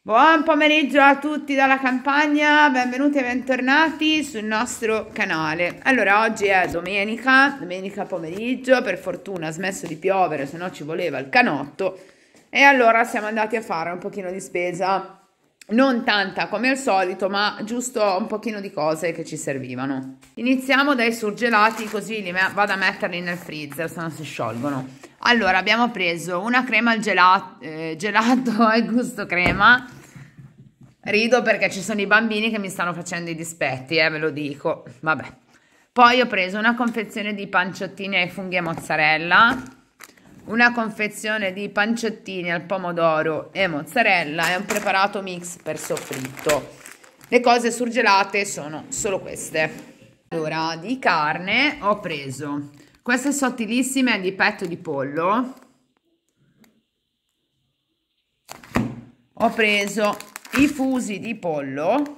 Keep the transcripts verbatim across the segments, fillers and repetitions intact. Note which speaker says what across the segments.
Speaker 1: Buon pomeriggio a tutti dalla campagna, benvenuti e bentornati sul nostro canale. Allora, oggi è domenica, domenica pomeriggio, per fortuna ha smesso di piovere, se no ci voleva il canotto. E allora siamo andati a fare un pochino di spesa, non tanta come al solito, ma giusto un pochino di cose che ci servivano. Iniziamo dai surgelati, così li vado a metterli nel freezer, se no si sciolgono. Allora, abbiamo preso una crema al gelato, eh, gelato al gusto crema. Rido perché ci sono i bambini che mi stanno facendo i dispetti, eh, ve lo dico. Vabbè. Poi ho preso una confezione di panciottini ai funghi e mozzarella, una confezione di panciottini al pomodoro e mozzarella e un preparato mix per soffritto. Le cose surgelate sono solo queste. Allora, di carne ho preso queste sottilissime di petto di pollo. Ho preso i fusi di pollo,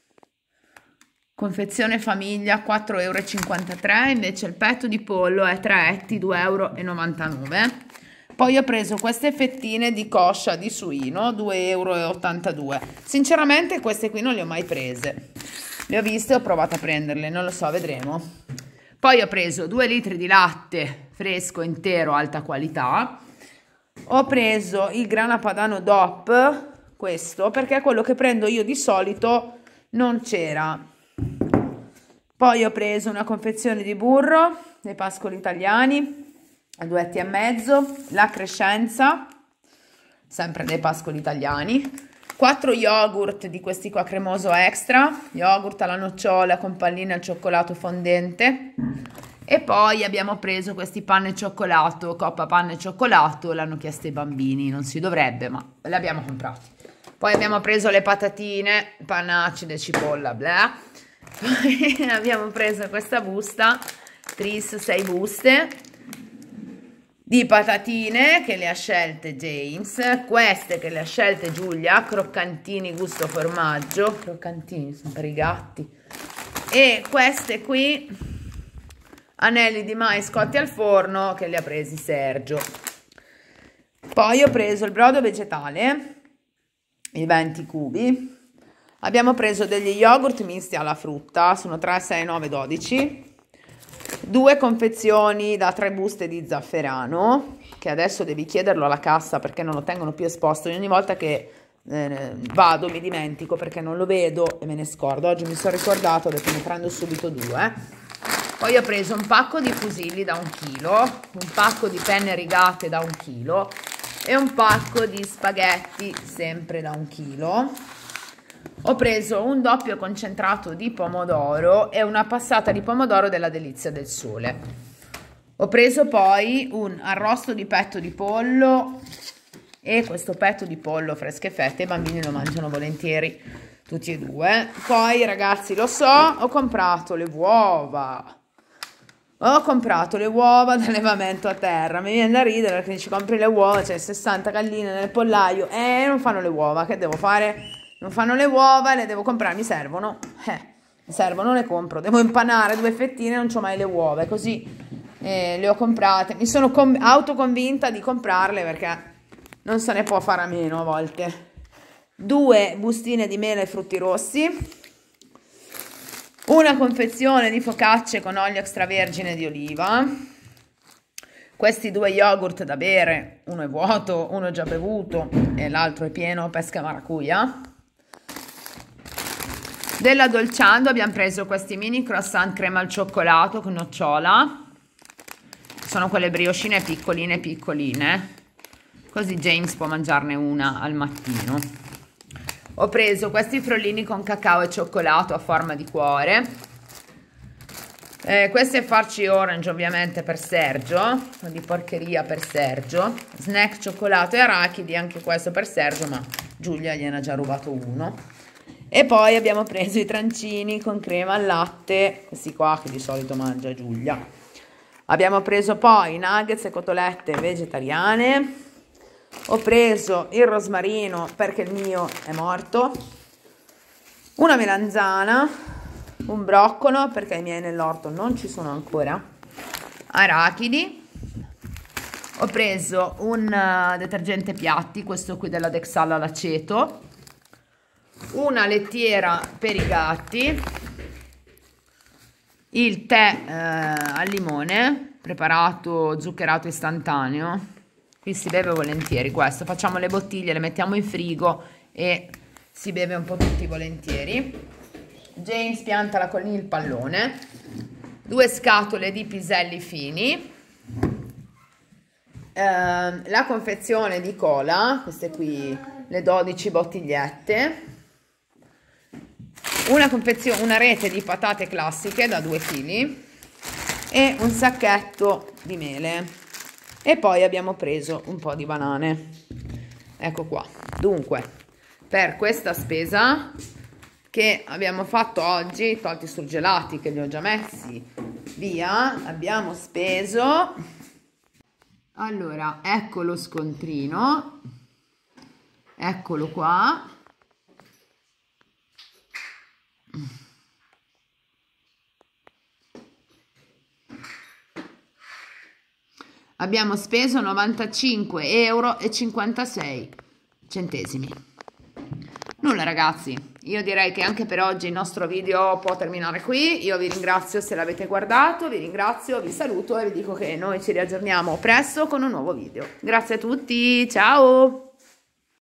Speaker 1: confezione famiglia quattro e cinquantatré euro, invece il petto di pollo è tre etti, due e novantanove euro. Poi ho preso queste fettine di coscia di suino, due e ottantadue euro. Sinceramente queste qui non le ho mai prese, le ho viste e ho provato a prenderle, non lo so, vedremo. Poi ho preso due litri di latte fresco intero alta qualità. Ho preso il grana padano D O P, questo perché è quello che prendo io di solito, non c'era. Poi ho preso una confezione di burro dei pascoli italiani a due etti e mezzo, la Crescenza sempre dei pascoli italiani, quattro yogurt di questi qua cremoso extra, yogurt alla nocciola con palline al cioccolato fondente. E poi abbiamo preso questi panne e cioccolato, coppa panne e cioccolato, l'hanno chiesto i bambini, non si dovrebbe, ma li abbiamo comprati. Poi abbiamo preso le patatine, panna acida e cipolla, bla. Poi abbiamo preso questa busta, Tris sei buste, di patatine che le ha scelte James, queste che le ha scelte Giulia, croccantini gusto formaggio, croccantini sono per i gatti, e queste qui, anelli di mais cotti al forno, che li ha presi Sergio. Poi ho preso il brodo vegetale, i venti cubi. Abbiamo preso degli yogurt misti alla frutta, sono tre, sei, nove, dodici. Due confezioni da tre buste di zafferano, che adesso devi chiederlo alla cassa perché non lo tengono più esposto. Ogni volta che eh, vado mi dimentico perché non lo vedo e me ne scordo. Oggi mi sono ricordato, ho detto ne prendo subito due. Poi ho preso un pacco di fusilli da un chilo, un pacco di penne rigate da un chilo e un pacco di spaghetti sempre da un chilo. Ho preso un doppio concentrato di pomodoro e una passata di pomodoro della Delizia del Sole. Ho preso poi un arrosto di petto di pollo e questo petto di pollo fresche fette, i bambini lo mangiano volentieri tutti e due. Poi ragazzi, lo so, ho comprato le uova. Ho comprato le uova d'allevamento a terra, mi viene da ridere perché ci compri le uova, c'è sessanta galline nel pollaio e non fanno le uova, che devo fare? Non fanno le uova, le devo comprare, mi servono, eh, mi servono, le compro, devo impanare due fettine, non c'ho mai le uova, così eh, le ho comprate, mi sono autoconvinta di comprarle perché non se ne può fare a meno a volte. Due bustine di mele e frutti rossi, una confezione di focacce con olio extravergine di oliva, questi due yogurt da bere, uno è vuoto, uno è già bevuto e l'altro è pieno, pesca maracuja. Della Dolciando abbiamo preso questi mini croissant crema al cioccolato con nocciola, sono quelle brioscine piccoline piccoline, così James può mangiarne una al mattino. Ho preso questi frollini con cacao e cioccolato a forma di cuore. Eh, questo è farci orange ovviamente per Sergio, di porcheria per Sergio. Snack cioccolato e arachidi, anche questo per Sergio, ma Giulia gliene ha già rubato uno. E poi abbiamo preso i trancini con crema al latte, questi qua che di solito mangia Giulia. Abbiamo preso poi nuggets e cotolette vegetariane. Ho preso il rosmarino perché il mio è morto, una melanzana, un broccolo perché i miei nell'orto non ci sono ancora, arachidi. Ho preso un uh, detergente piatti, questo qui della Dexal all'aceto, una lettiera per i gatti, il tè eh, al limone, preparato zuccherato istantaneo. Qui si beve volentieri questo, facciamo le bottiglie, le mettiamo in frigo e si beve un po' tutti volentieri. James piantala con il pallone, due scatole di piselli fini, eh, la confezione di cola, queste qui le dodici bottigliette, una confezione, una rete di patate classiche da due chili e un sacchetto di mele, e poi abbiamo preso un po' di banane. Ecco qua. Dunque, per questa spesa che abbiamo fatto oggi, tolti i surgelati che li ho già messi via, abbiamo speso, allora, ecco lo scontrino, eccolo qua, abbiamo speso novantacinque euro e cinquantasei centesimi. Nulla ragazzi, io direi che anche per oggi il nostro video può terminare qui. Io vi ringrazio se l'avete guardato, vi ringrazio, vi saluto e vi dico che noi ci riaggiorniamo presto con un nuovo video. Grazie a tutti, ciao!